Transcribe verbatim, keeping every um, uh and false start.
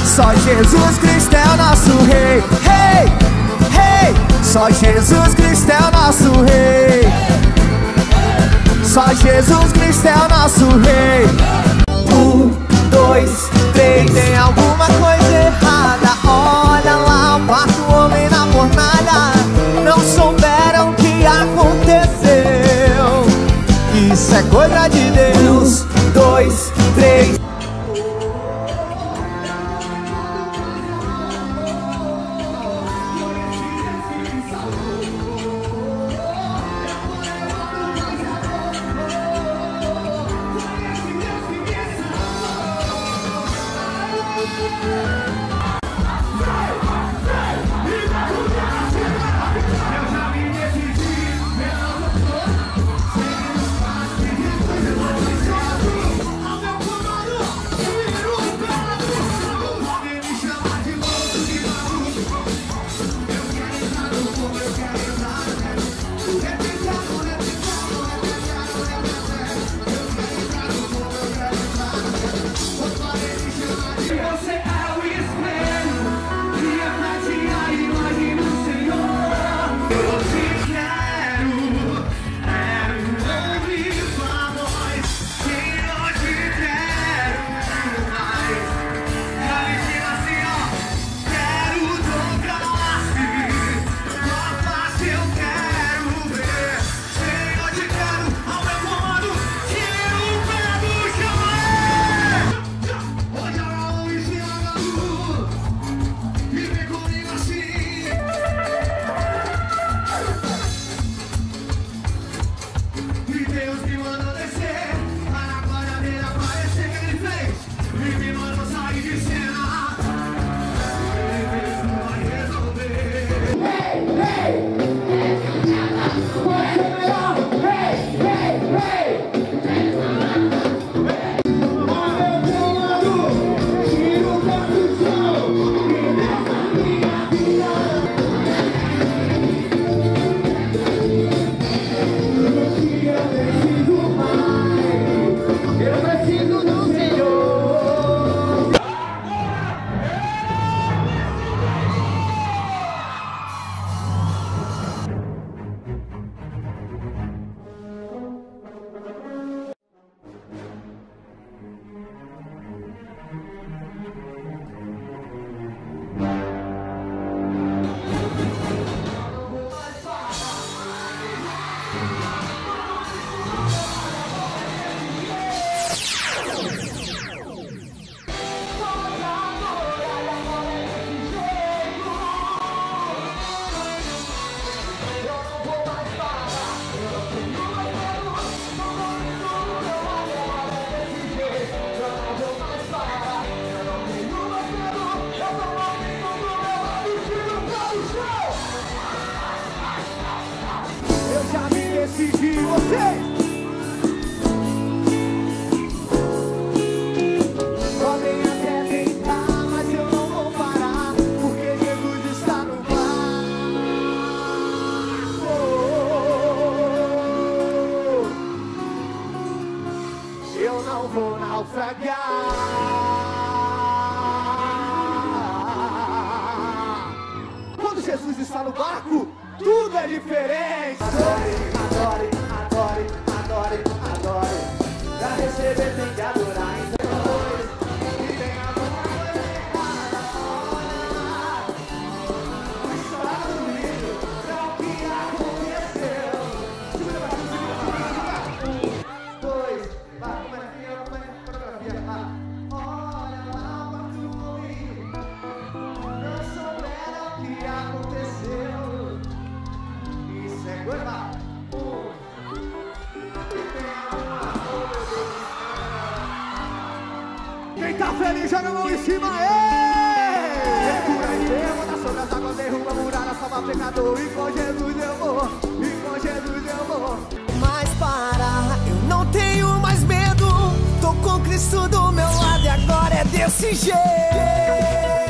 Só Jesus Cristo é o nosso rei. Rei, rei. Só Jesus Cristo é o nosso rei. Só Jesus Cristo é o nosso rei. Um, dois, três. Tem alguma coisa errada. Olha lá, o quarto homem na fornalha. Não souberam o que aconteceu. Isso é coisa de Deus. Um, dois, três. Decidi você. Podem até tentar, mas eu não vou parar, porque Jesus está no barco. Eu não vou naufragar. Quando Jesus está no barco, tudo é diferente. Adore, adore, adore, adore, adore. Pra receber tem que adorar em dois. E tem alguma coisa errada. O estourado do vídeo pra o que aconteceu. Segura pra cima, segura, segura, segura. Um, dois, vai, coreografia, coreografia. Olha lá pra tu ouvir. Não souberam o que aconteceu. Quem tá feliz, joga a mão em cima, ei! Por aí mesmo, nas sobre as águas, derruba a muralha, salva pecador. E com Jesus eu vou, e com Jesus eu vou. Mas para, eu não tenho mais medo. Tô com Cristo do meu lado e agora é desse jeito.